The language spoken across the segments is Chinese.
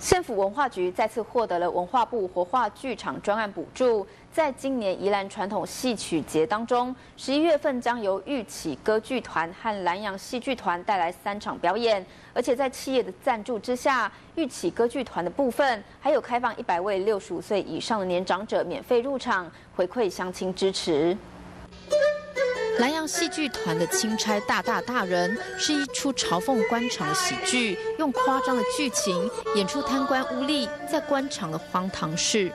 县府文化局再次获得了文化部活化剧场专案补助，在今年宜兰传统戏曲节当中，11月份将由玉起歌剧团和南洋戏剧团带来3场表演，而且在企业的赞助之下，玉起歌剧团的部分还有开放100位65岁以上的年长者免费入场，回馈乡亲支持。 南洋戏剧团的《钦差大人》是一出嘲讽官场的喜剧，用夸张的剧情演出贪官污吏在官场的荒唐事。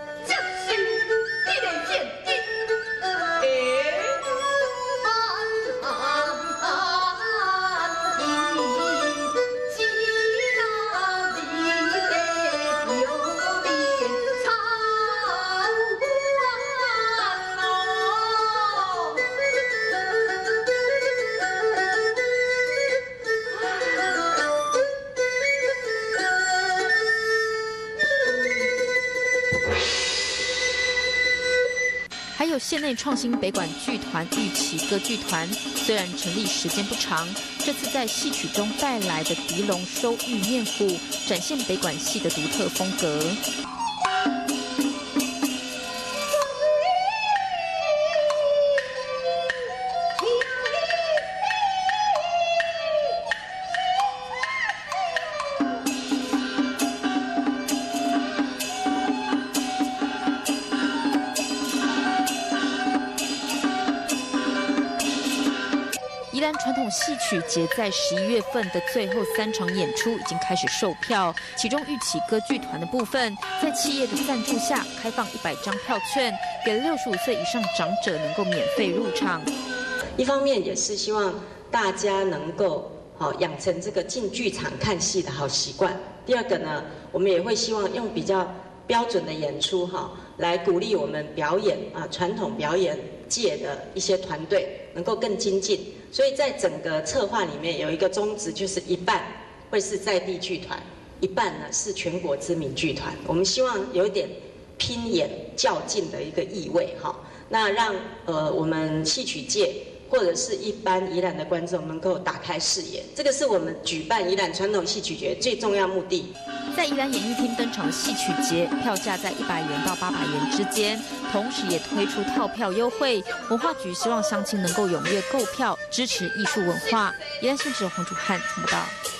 还有县内创新北管剧团玉起歌剧团，虽然成立时间不长，这次在戏曲中带来的狄龙收玉面虎，展现北管戏的独特风格。 宜兰传统戏曲节在11月份的最后3场演出已经开始售票，其中玉起歌剧团的部分，在企业的赞助下，开放100张票券，给65岁以上长者能够免费入场。 一方面也是希望大家能够养成这个进剧场看戏的好习惯。第二个呢，我们也会希望用比较标准的演出来鼓励我们表演传统表演界的一些团队能够更精进。 所以在整个策划里面有一个宗旨，就是一半会是在地剧团，一半呢是全国知名剧团。我们希望有一点拼眼较劲的一个意味那让我们戏曲界或者是一般宜兰的观众能够打开视野，这个是我们举办宜兰传统戏曲节最重要目的。 在宜兰演艺厅登场的戏曲节，票价在100元到800元之间，同时也推出套票优惠。文化局希望乡亲能够踊跃购票，支持艺术文化。宜兰县长黄主汉听不到。